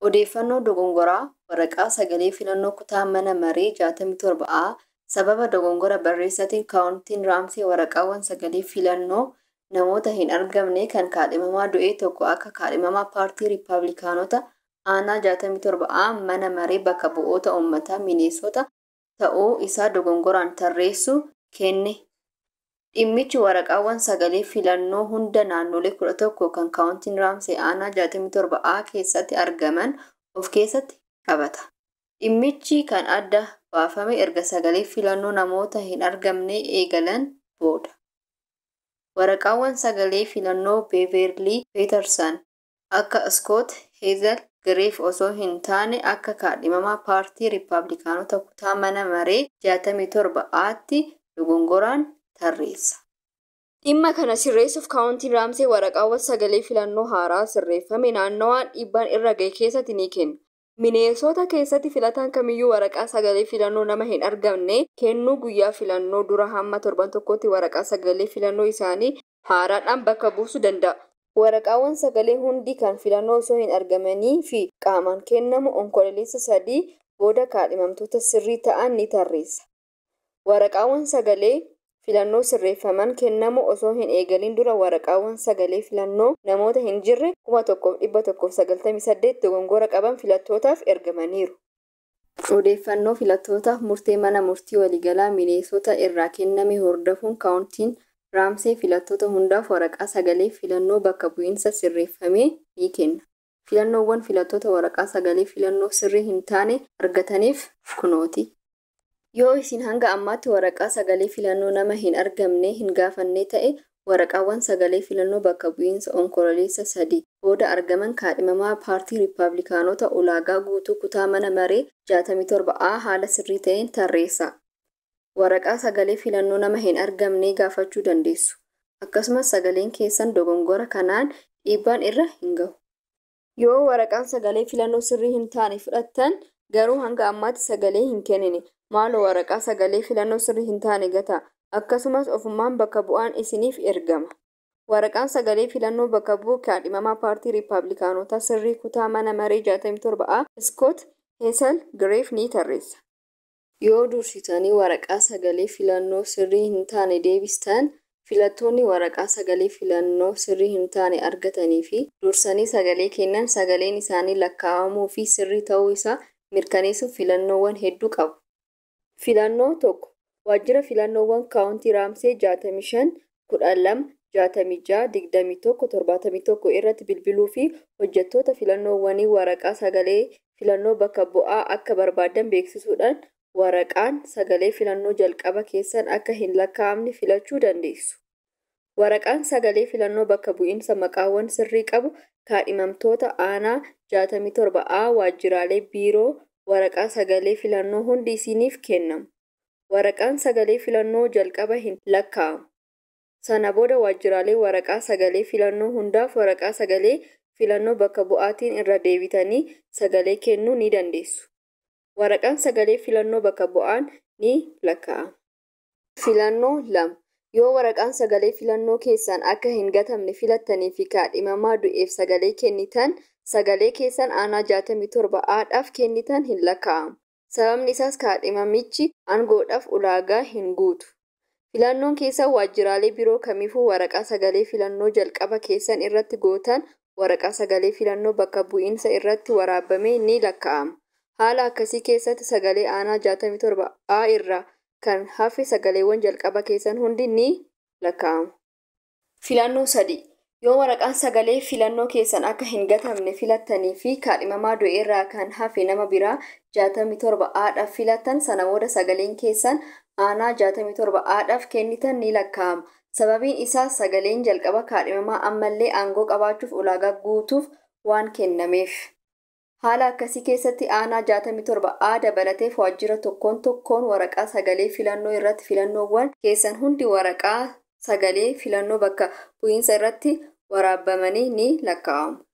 Odeeffannoo dogongoraa waraqaa sagalee filannoo kutaa mana maree 67A sababa dogongora barreessatiin kaawuntiin raamsee waraqaawwan sagalee filannoo namoota hin argamne kan kaadhimamaa du'e tokko akka kaadhimamaa paartii Riippaabilikaanota aanaa 67A mana maree bakka bu'oota uummataa Mineesota ta'uu isaa dogongoraan tarreessu kenne. Dhimmichi waraqaawwan sagalee filannoo hunda naannolee 11 kan kaawuntiin raamsee aanaa 67A keessatti argaman of keessatti qabata. Dhimmichi kan adda baafame erga sagalee filannoo namoota hin argamne eegalan booda. Waraqaawwan sagalee filannoo Beverly Peterson akka Scott Hazel Griff osoo hin taane akka kaadhimamaa paartii Riippaabilikaanota kutaa mana maree 67tti dogongoraan tarreessa. Dhimma kana sirreessuuf kaawuntiin raamsee waraqaawwan sagalee filannoo haaraa sirreeffame naannawaan dhiibbaan irra ga'e keessatti ni kenna. Mineesota keessatti filataan kamiyyuu waraqaa sagalee filannoo nama hin argamne kennuu guyyaa filannoo dura hamma torban tokkotti waraqaa sagalee filannoo isaanii haaraadhaan bakka buusuu danda'a. Waraqaawwan sagalee hundi kan filannoo osoo hin argamanii fi qaamaan kennamu onkololeessa 3 booda kaadhimamtoota sirrii ta'an ni tarreessa. Waraqaawwan sagalee filannoo sirreeffaman kennamu osoo hin eegalin dura waraqaawwan sagalee filannoo namoota hin jirre 1198 dogongora qaban filattootaaf ergamaniiru. Odeeffannoo filattootaaf murtee mana murtii waliigalaa Mineesota irraa kenname hordofuun kaawuntiin raamsee filattoota hundaaf waraqaa sagalee filannoo bakka bu'iinsa sirreeffame ni kenna. Filannoowwan filattoota waraqaa sagalee filannoo sirrii hin taane argataniif kunooti. Yoo isin hanga ammaatti waraqaa sagalee filannoo nama hin argamne hin gaafanne ta'e waraqaawwan sagalee filannoo bakka bu'iinsa onkololeessa 3 booda argaman kaadhimamaa paartii Riippaabilikaanota ulaagaa guutuu kutaa mana maree 67A haala sirrii ta'een tarreessa. Waraqaa sagalee filannoo nama hin argamne gaafachuu dandeessu. Akkasumas sagaleen keessan dogongora kanaan dhiibbaan irra hin gahu. Yoo waraqaan sagalee filannoo sirrii hin taane fudhattan garuu hanga ammaatti sagalee hin kennine maaloo waraqaa sagalee filannoo sirrii hin taane gataa. Akkasumas ofummaan bakka bu'aan isiniif ergama. Waraqaan sagalee filannoo bakka bu'u kaadhimamaa paartii Riippaabilikaanotaa sirrii kutaa mana maree 67A Scott Hazel Griff ni tarreessa. Yoo dursitanii waraqaa sagalee filannoo sirrii hin taane deebistan filattoonni waraqaa sagalee filannoo sirrii hin taane argatanii fi dursanii sagalee kennan sagaleen isaanii lakkaa'amuu fi sirrii ta'uu isaa mirkaneessuuf filannoowwan hedduu qabu. Filannoo tokko waajjira filannoowwan kaawuntii raamsee 65 12 66 21 71 irratti bilbiluu fi hojjettoota filannoowwanii waraqaa sagalee filannoo bakka bu'aa akka barbaadan beeksisuudhaan waraqaan sagalee filannoo jalqaba keessan akka hin lakkaa'amne filachuu dandeessu. Waraqaan sagalee filannoo bakka bu'iinsa maqaawwan sirrii qabu kaadhimamtoota aanaa 67A waajjiraalee biiroo waraqaa sagalee filannoo hundi isiniif kennamu. Waraqaan sagalee filannoo jalqaba hin lakkaa'amu. Sana booda waajjiraalee waraqaa sagalee filannoo hundaaf waraqaa sagalee filannoo bakka bu'aatiin irra deebitanii sagalee kennuu ni dandeessu. Waraqaan sagalee filannoo bakka bu'aan ni lakkaa'ama. Filannoo 2. Yoo waraqaan sagalee filannoo keessan akka hin gatamne filattanii fi kaadhimamaa du'eef sagalee kennitan sagalee keessan aanaa 67A'dhaaf kennitan hin lakkaa'amu. Sababni isaas kaadhimamichi aangoodhaaf ulaagaa hin guutu. Filannoon keessan waajjiraalee biroo kamiifuu waraqaa sagalee filannoo jalqaba keessan irratti gootan waraqaa sagalee filannoo bakka bu'iinsa irratti waraabame ni lakkaa'ama. Haala akkasii keessatti sagalee aanaa 67A irraa kan hafe sagaleewwan jalqaba keessan hundi ni lakkaa'amu. Filannoo 3. Yoo waraqaan sagalee filannoo keessan akka hin gatamne filattanii fi kaadhimamaa du'e irraa kan hafe nama biraa 67A'dhaaf filattan sana booda sagaleen keessan aanaa 67A'dhaaf kennitan ni lakkaa'ama. Sababiin isaas sagaleen jalqaba kaadhimamaa ammallee aangoo qabaachuuf ulaagaa guutuuf waan kennameef. Haala akkasii keessatti aanaa 67A dabalateef waajjira tokkoon waraqaa sagalee filannoo irratti filannoowwan keessan hundi waraqaa sagalee filannoo bakka bu'iinsa irratti waraabamanii ni lakkaa'amu.